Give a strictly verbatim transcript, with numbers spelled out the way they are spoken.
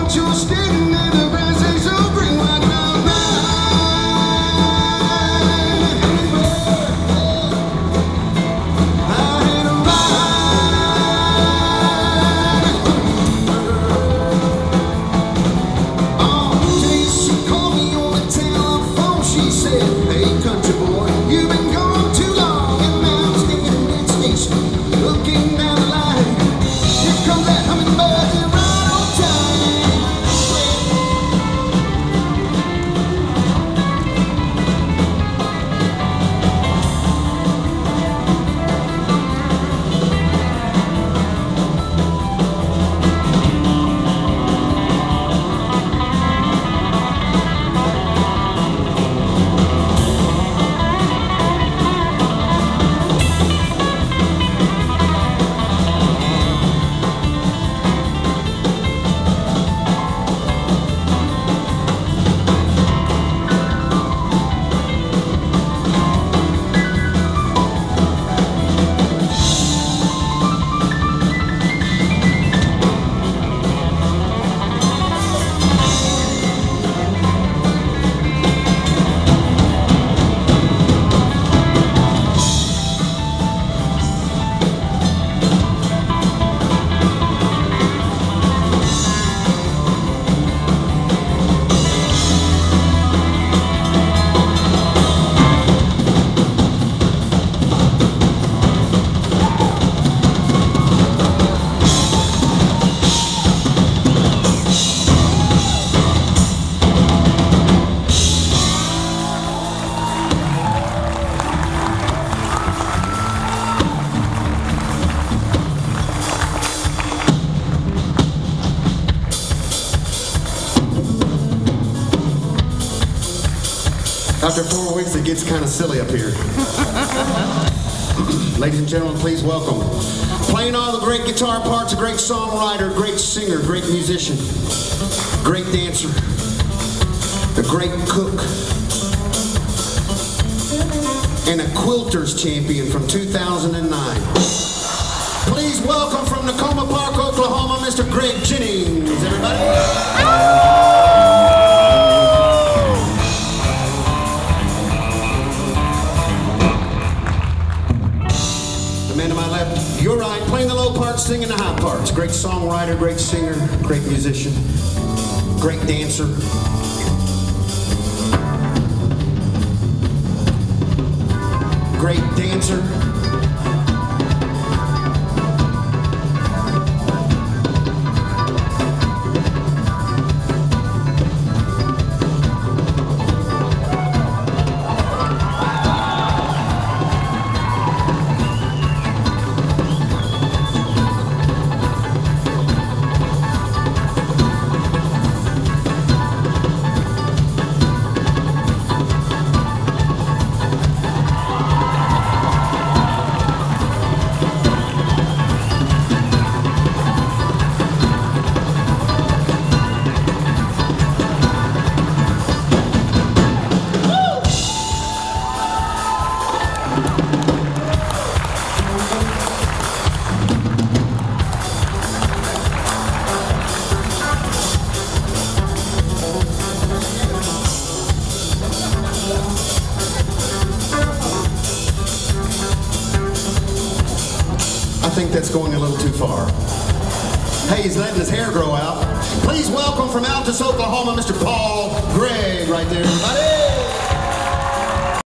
After four weeks, it gets kind of silly up here. Ladies and gentlemen, please welcome, playing all the great guitar parts, a great songwriter, great singer, great musician, great dancer, a great cook, and a quilters champion from two thousand nine. Please welcome from Nakoma Park, Oklahoma, Mister Greg Jennings, everybody. Man to my left, you're right, playing the low parts, singing the high parts. Great songwriter, great singer, great musician, great dancer. Great dancer. I think that's going a little too far. Hey, he's letting his hair grow out. Please welcome from Altus, Oklahoma, Mister Paul